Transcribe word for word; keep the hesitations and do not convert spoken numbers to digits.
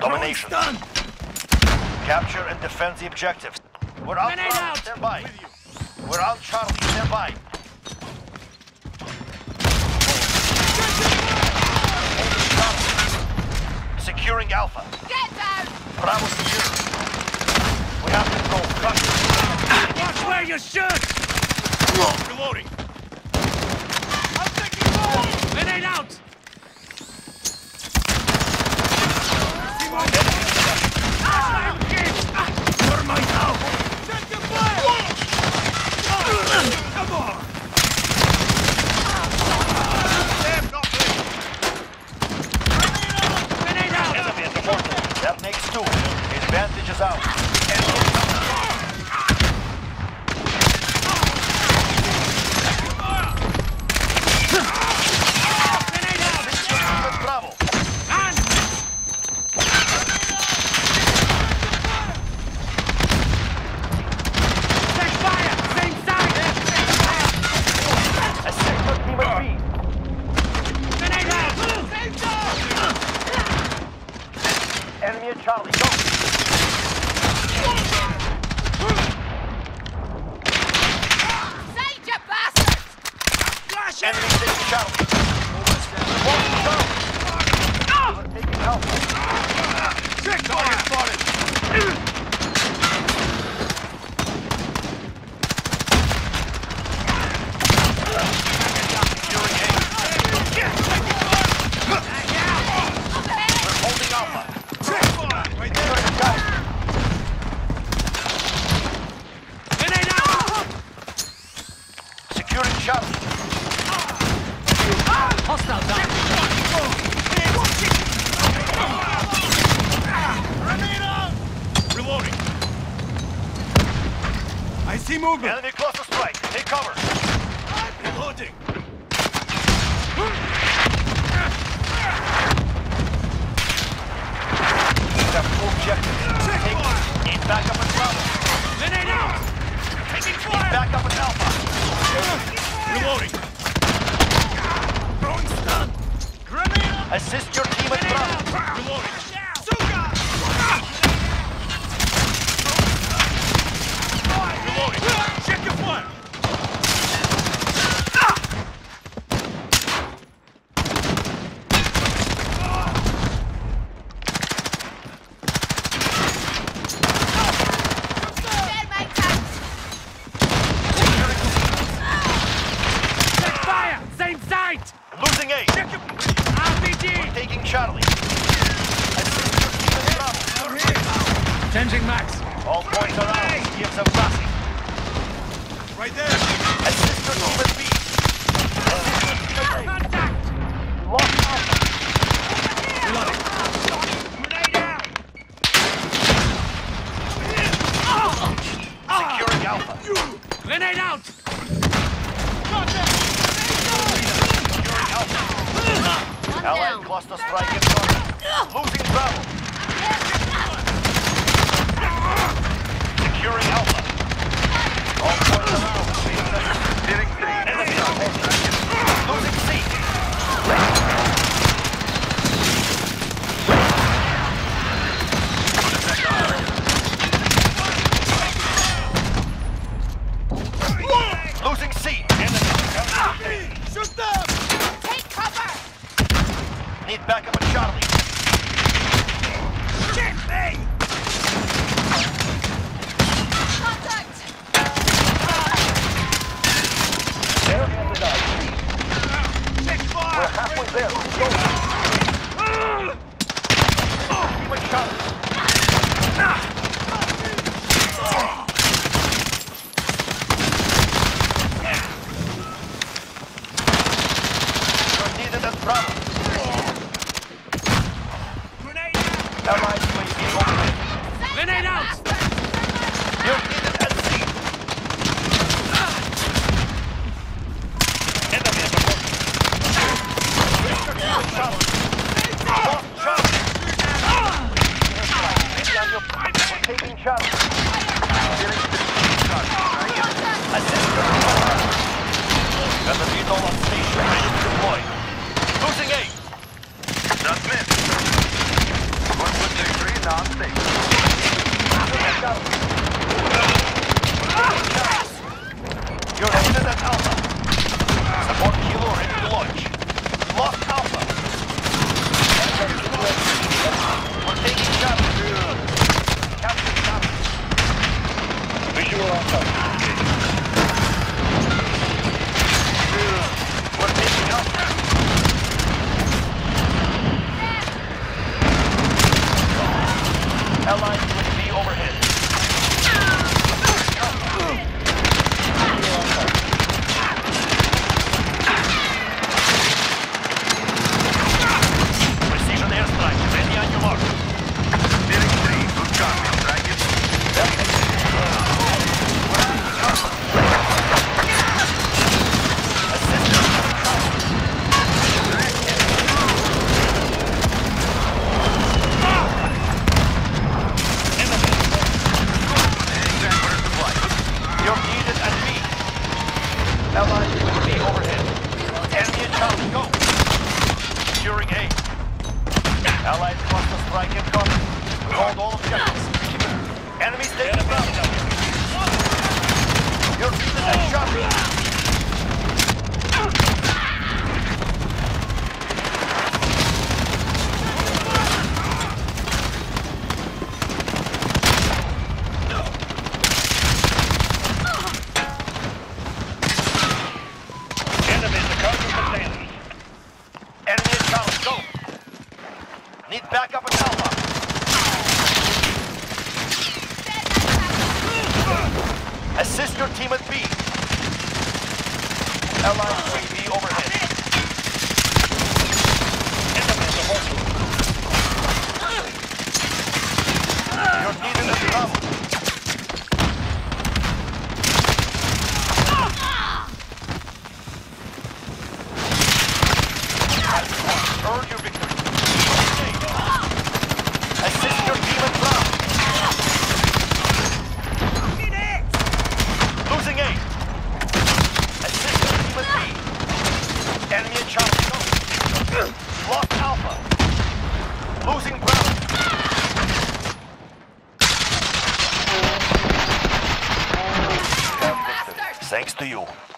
Domination. Capture and defend the objectives. We're on Bravo, stand by. We're on Charlie, stand by. Securing Alpha. Get down! Bravo secure. We have control. Copy. Watch where you shoot! Reloading. I'm taking fire! Grenade out! See my You're my help! Check your fire! Come on! Grenade out! Enemy at the portal. That makes two. Advantage is out. Enemy Bravo. Take fire! Same side! A sector team at B. Grenade out! Same side! Enemy at Charlie. Go. Sage, you bastards! Flash Enemy it! taking Charlie. Walking down. We're taking Alpha. Check fire! Spotted! Securing A. We're holding Alpha. Check fire! Right there! Grenade out! Securing Charlie. Hostile down! Reloading. I see movement! Enemy close to strike. Take cover. Reloading! We have full objectives. Check Take fire! Need backup at Bravo. Grenade out! Taking Need fire! backup at Alpha. Reloading. Throwing stun! Grenade out! Assist your team at Bravo. Reloading! Suga! Reloading. Check your fire! Dead, mate, out! Check fire! Same site! Losing A. Check your... R P G! We're taking Charlie. Assist your team at Bravo. Changing max! All points are out. Give some passing. Right there! Assist your team at B. Contact! Lost Alpha. Reloading! Grenade out! Securing Alpha. Grenade out! Securing Alpha. One Allied down. cluster strike in front. Losing Bravo. Securing Alpha. All points are out. Enemy on hold. Losing C. Losing C. Enemy. Shoot them! Take cover! Need backup at Charlie. Check me! Contact! Area denied. Check We're fire! halfway there. Go. Team at Charlie. You're needed at Bravo. Grenade out! Allied U A V overhead. Grenade out! You're needed at C. Enemy at the boat. Charlie. Lost Charlie. Daniel, we're taking Charlie. Steering to Charlie. Assist your team. Got the vehicle on station, ready to deploy. Losing A. That's missed. One foot Allied U A V overhead. Enemy at Charlie, go. Securing A. Allied cluster strike incoming. Hold all objectives. Enemies taking ground. You're beaten at Charlie. Need backup at Alpha. Assist your team at B. Allied U A V overhead. You're needed at Bravo. Earn your victory. Assist your team at ground. Losing A. Assist your team at B. Enemy at Charlie. Lost Alpha. Losing ground. Thanks to you.